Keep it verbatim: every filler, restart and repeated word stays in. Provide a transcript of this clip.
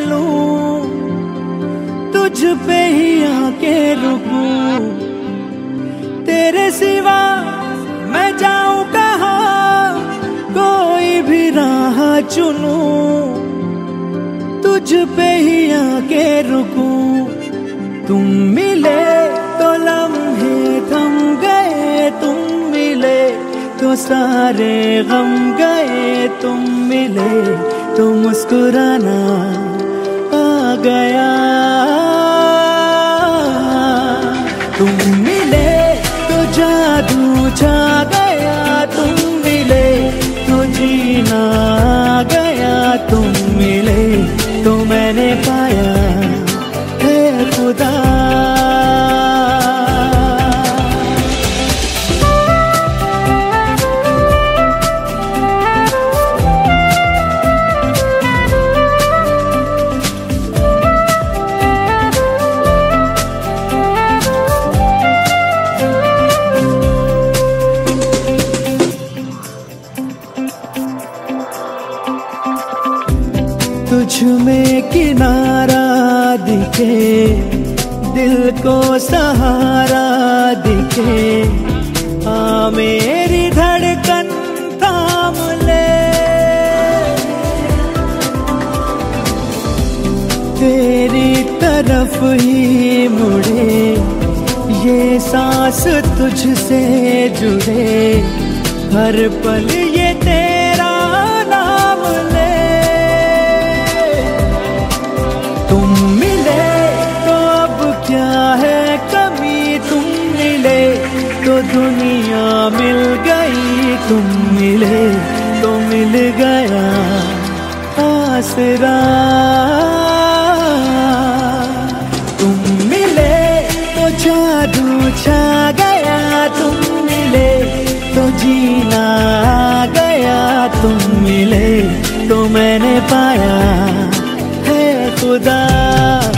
लूं, तुझ पे ही आके रुकूं। तेरे सिवा मैं जाऊं कहाँ, कोई भी राह चुनूं, तुझ पे ही आके रुकूं। तुम मिले तो लम्हे थम गए, तुम मिले तो सारे गम गए, तुम मिले तो मुस्कुराना आ गया। तुम मिले तो जादू छा गया, तुम मिले तो जीना आ गया, तुम मिले तो मैंने पाया है खुदा। तुझ में किनारा दिखे, दिल को सहारा दिखे, आ मेरी धड़कन थाम ले। तेरी तरफ ही मुड़े, ये सांस तुझसे जुड़े, हर पल ये तेरा नाम ले। तुम मिले तो अब क्या है कमी, तुम मिले तो दुनिया मिल गई, तुम मिले तो मिल गया आसरा। तुम मिले तो जादू छा गया, तुम मिले तो जीना आ गया, तुम मिले तो मैंने पाया है खुदा।